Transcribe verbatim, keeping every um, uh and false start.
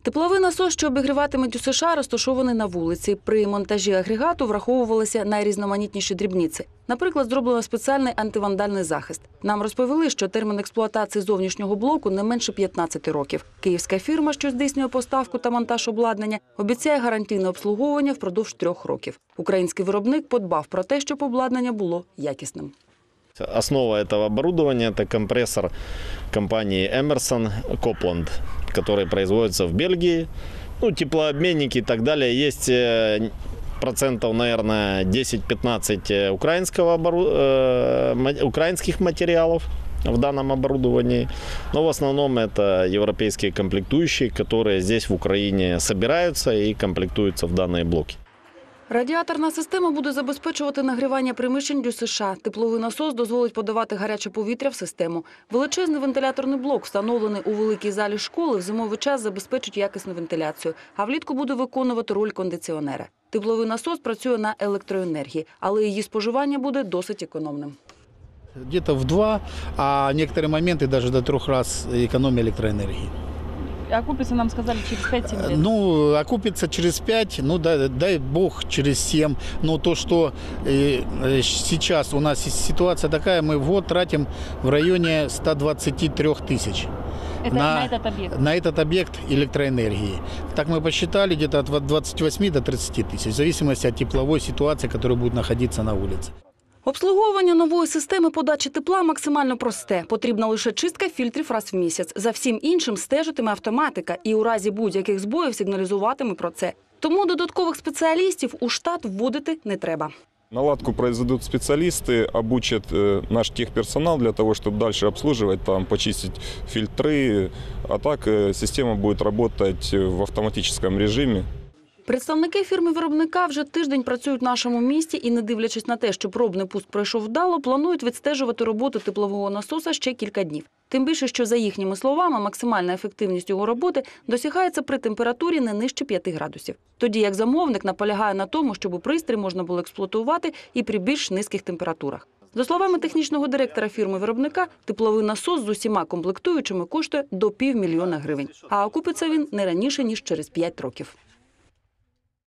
Тепловий насос, що обігріватимуть у США, розташований на вулиці. При монтажі агрегату враховувалися найрізноманітніші дрібниці. Наприклад, зроблено спеціальний антивандальний захист. Нам розповіли, що термін експлуатації зовнішнього блоку не менше п'ятнадцяти років. Київська фірма, що здійснює поставку та монтаж обладнання, обіцяє гарантійне обслуговування впродовж трьох років. Український виробник подбав про те, щоб обладнання було якісним. Основа этого оборудования – это компрессор компании Emerson Copland, который производится в Бельгии. Ну, теплообменники и так далее. Есть процентов, наверное, десять-пятнадцать украинского, э, украинских материалов в данном оборудовании. Но в основном это европейские комплектующие, которые здесь в Украине собираются и комплектуются в данные блоки. Радіаторна система буде забезпечувати нагрівання приміщень у США. Тепловий насос дозволить подавати гаряче повітря в систему. Величезний вентиляторний блок, встановлений у великій залі школи, в зимовий час забезпечить якісну вентиляцію, а влітку буде виконувати роль кондиціонера. Тепловий насос працює на електроенергії, але її споживання буде досить економним. Где-то в два, а некоторые моменты даже до трех раз экономия электроэнергии. Окупится, нам сказали, через пять-семь лет. Ну, окупится через пять, ну дай, дай бог через семь. Но то, что э, сейчас у нас ситуация такая, мы в год тратим в районе ста двадцати трёх тысяч. Это на, на этот объект? На этот объект электроэнергии. Так мы посчитали, где-то от двадцати восьми до тридцати тысяч, в зависимости от тепловой ситуации, которая будет находиться на улице. Обслуговування нової системи подачі тепла максимально просте. Потрібна лише чистка фільтрів раз в місяць. За всім іншим стежитиме автоматика і у разі будь-яких збоїв сигналізуватиме про це. Тому додаткових спеціалістів у штат вводити не треба. Наладку произведут специалисты, обучат наш техперсонал для того, чтобы дальше обслуживать, там, почистить фильтры. А так система будет работать в автоматическом режиме. Представники фірми-виробника вже тиждень працюють в нашому місті і, не дивлячись на те, що пробний пуск пройшов вдало, планують відстежувати роботу теплового насоса ще кілька днів. Тим більше, що, за їхніми словами, максимальна ефективність його роботи досягається при температурі не нижче п'яти градусів. Тоді як замовник наполягає на тому, щоб пристрій можна було експлуатувати і при більш низьких температурах. За словами технічного директора фірми-виробника, тепловий насос з усіма комплектуючими коштує до півмільйона гривень. А окупиться він не раніше, ніж через п'ять років.